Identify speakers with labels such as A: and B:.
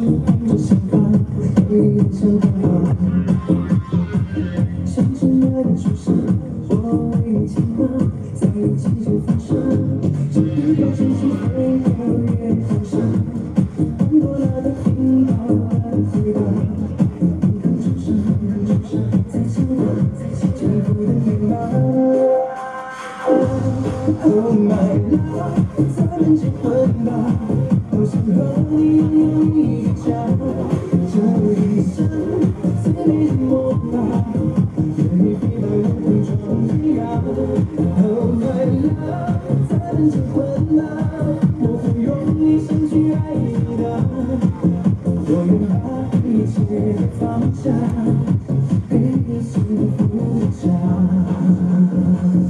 A: 这想法，有一点想办法。像是那个初生，我为你牵挂，在一起就发生。这一条讯息飞越夜空上，换过了的听到了的回答。你看出生，在想我，幸福的密码。Oh my love， 咱们结婚吧，我想和你拥有一个家，这一生最美的梦吧，愿你飞到远方中天涯。Oh my love， 咱们结婚吧，我会用一生去爱你的，我愿把一切都放下，给你幸福的家。